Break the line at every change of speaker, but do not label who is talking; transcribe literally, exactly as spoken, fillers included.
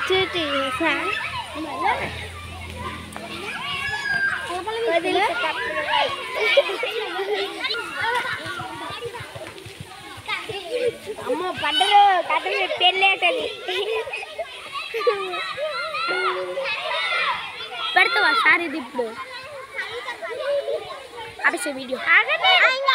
cuci sang అమ్మ పండరు కథలు పెళ్ళేటది పెడతావా సార్ ఇది ఇప్పుడు ఆపేసే వీడియో